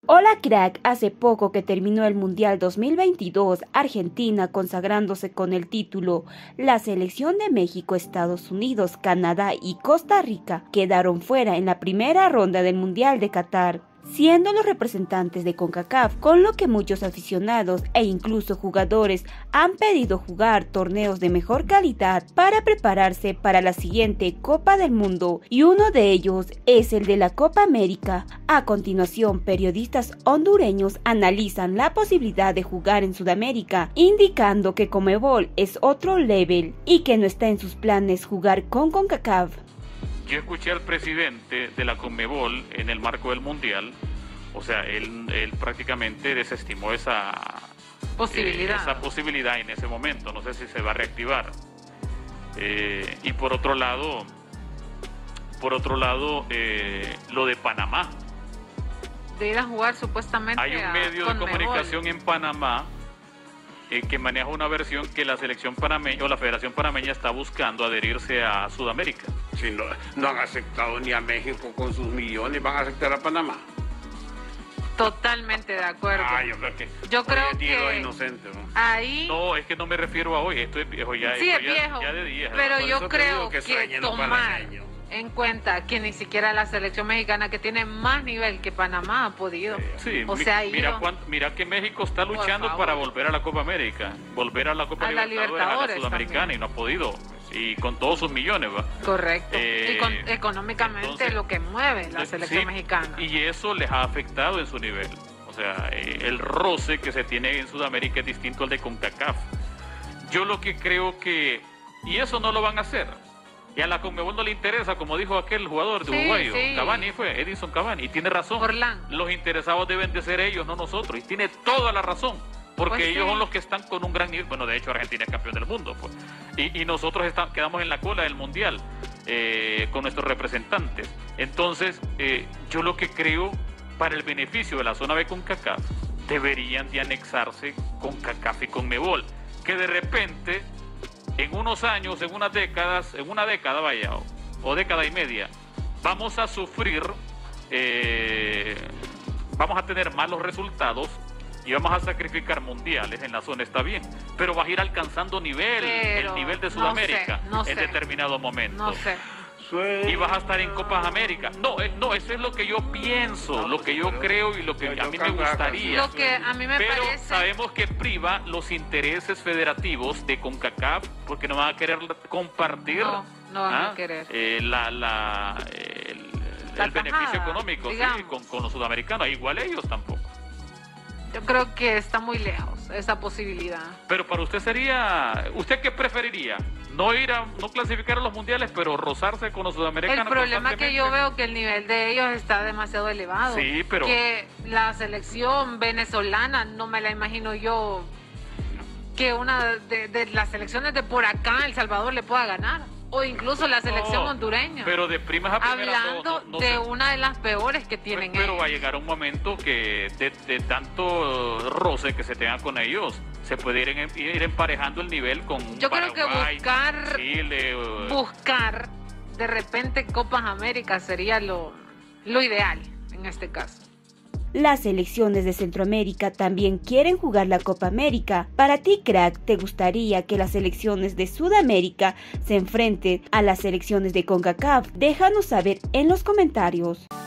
Hola crack, hace poco que terminó el Mundial 2022, Argentina consagrándose con el título. La selección de México, Estados Unidos, Canadá y Costa Rica quedaron fuera en la primera ronda del Mundial de Qatar, siendo los representantes de CONCACAF, con lo que muchos aficionados e incluso jugadores han pedido jugar torneos de mejor calidad para prepararse para la siguiente Copa del Mundo, y uno de ellos es el de la Copa América. A continuación, periodistas hondureños analizan la posibilidad de jugar en Sudamérica, indicando que Conmebol es otro level y que no está en sus planes jugar con CONCACAF. Yo escuché al presidente de la Conmebol en el marco del Mundial, o sea, él prácticamente desestimó esa posibilidad en ese momento. No sé si se va a reactivar. Y por otro lado, lo de Panamá. De ir a jugar supuestamente hay un medio de comunicación en Panamá que maneja una versión que la selección panameña o la Federación Panameña está buscando adherirse a Sudamérica. Si no han aceptado ni a México con sus millones, van a aceptar a Panamá. Totalmente de acuerdo. Yo creo que es inocente, ¿no? Ahí... No, es que no me refiero a hoy, esto es viejo ya. Sí, es viejo, ya de días. pero yo creo que tomar panameño en cuenta que ni siquiera la selección mexicana, que tiene más nivel que Panamá, ha podido. Sí, o sea, mira que México está luchando para volver a la Copa América, volver a la Copa Libertadores, a la Sudamericana, también. Y no ha podido. Y con todos sus millones, ¿va? Correcto. Y económicamente entonces, lo que mueve la selección mexicana. Y eso les ha afectado en su nivel. O sea, el roce que se tiene en Sudamérica es distinto al de CONCACAF. Yo lo que creo que... Y eso no lo van a hacer. Y a la Conmebol no le interesa, como dijo aquel jugador de uruguayo, Cavani fue, Edinson Cavani, y tiene razón. Orlán. Los interesados deben de ser ellos, no nosotros, y tiene toda la razón, porque pues ellos son los que están con un gran nivel. Bueno, de hecho Argentina es campeón del mundo, pues. Y nosotros quedamos en la cola del Mundial con nuestros representantes. Entonces, yo lo que creo, para el beneficio de la zona B CONCACAF, deberían de anexarse CONCACAF y Conmebol, que de repente... En unos años, en una década vaya, o década y media, vamos a sufrir, vamos a tener malos resultados y vamos a sacrificar mundiales en la zona, está bien, pero vas a ir alcanzando el nivel de Sudamérica en determinado momento. No sé. Y vas a estar en Copas América. No, eso es lo que yo pienso, lo que yo creo y lo que a mí me gustaría. Lo que a mí me Pero parece... sabemos que priva los intereses federativos de CONCACAF porque no van a querer compartir no van a querer el beneficio económico con los sudamericanos. Igual ellos tampoco. Yo creo que está muy lejos esa posibilidad. Pero para usted ¿usted qué preferiría? No clasificar a los mundiales, pero rozarse con los sudamericanos. El problema que yo veo que el nivel de ellos está demasiado elevado. Sí, pero... Que la selección venezolana, no me la imagino yo, que una de las selecciones de por acá, El Salvador, le pueda ganar. O incluso la selección hondureña. Pero de primas a primeras... Hablando de una de las peores que tienen ellos. Pero va a llegar un momento que de tanto roce que se tenga con ellos, se puede ir emparejando el nivel con Yo Paraguay, creo que buscar de repente Copas América sería lo ideal en este caso. Las selecciones de Centroamérica también quieren jugar la Copa América. Para ti, crack, ¿te gustaría que las selecciones de Sudamérica se enfrenten a las selecciones de CONCACAF? Déjanos saber en los comentarios.